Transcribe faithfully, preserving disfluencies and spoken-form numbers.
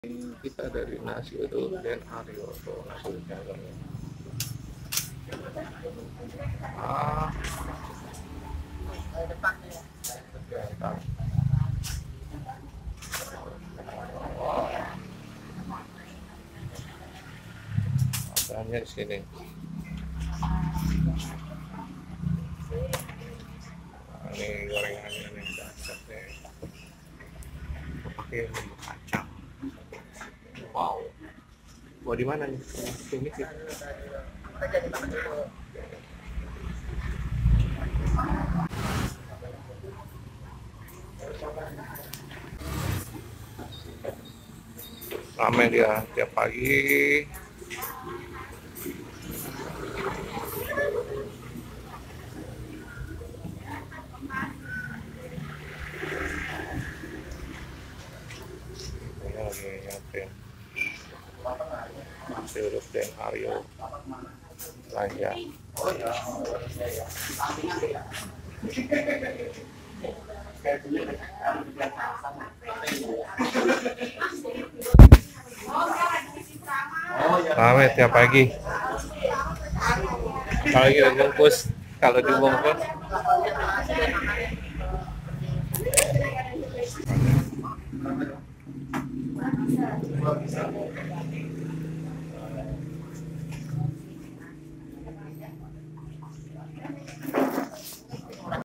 Kita dari nasi uduk dan Aryo tuh nasi uduknya ah mantap. Makannya di sini. Nah, ini gorengannya nih dahsyat nih. Pakai bumbu kacang. Wow. Mau di mana nih? Sini sih. Ramai dia tiap pagi. Ini lagi nyatin nasi uduk dan Aryo belanja. Ramai tiap pagi. Kalau dibungkus, kalau dibungkus.